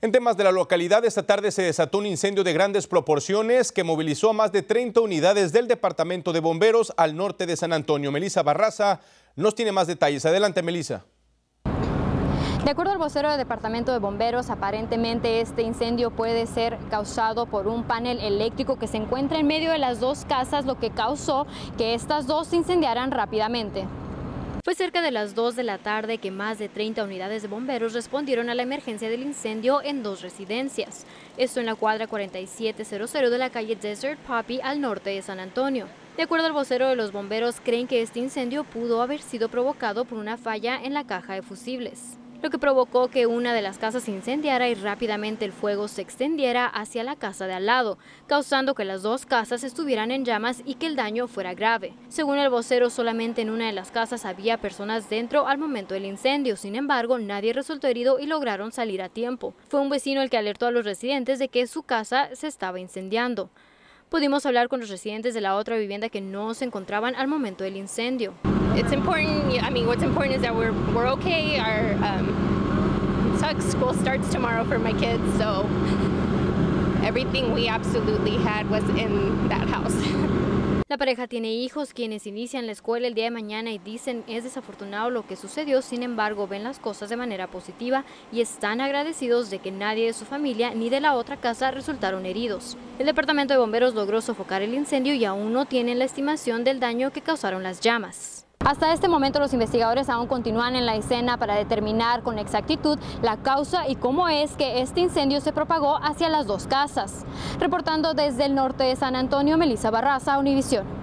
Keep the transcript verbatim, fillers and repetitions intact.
En temas de la localidad, esta tarde se desató un incendio de grandes proporciones que movilizó a más de treinta unidades del Departamento de Bomberos al norte de San Antonio. Melissa Barraza nos tiene más detalles. Adelante, Melissa. De acuerdo al vocero del Departamento de Bomberos, aparentemente este incendio puede ser causado por un panel eléctrico que se encuentra en medio de las dos casas, lo que causó que estas dos se incendiaran rápidamente. Fue cerca de las dos de la tarde que más de treinta unidades de bomberos respondieron a la emergencia del incendio en dos residencias. Esto en la cuadra cuarenta y siete cero cero de la calle Desert Poppy al norte de San Antonio. De acuerdo al vocero de los bomberos, creen que este incendio pudo haber sido provocado por una falla en la caja de fusibles, lo que provocó que una de las casas se incendiara y rápidamente el fuego se extendiera hacia la casa de al lado, causando que las dos casas estuvieran en llamas y que el daño fuera grave. Según el vocero, solamente en una de las casas había personas dentro al momento del incendio. Sin embargo, nadie resultó herido y lograron salir a tiempo. Fue un vecino el que alertó a los residentes de que su casa se estaba incendiando. Pudimos hablar con los residentes de la otra vivienda que no se encontraban al momento del incendio. It's important. I mean, what's important is that we're we're okay. Our um, sucks. School starts tomorrow for my kids, so everything we absolutely had was in that house. La pareja tiene hijos quienes inician la escuela el día de mañana y dicen es desafortunado lo que sucedió, sin embargo ven las cosas de manera positiva y están agradecidos de que nadie de su familia ni de la otra casa resultaron heridos. El Departamento de Bomberos logró sofocar el incendio y aún no tienen la estimación del daño que causaron las llamas. Hasta este momento los investigadores aún continúan en la escena para determinar con exactitud la causa y cómo es que este incendio se propagó hacia las dos casas. Reportando desde el norte de San Antonio, Melissa Barraza, Univisión.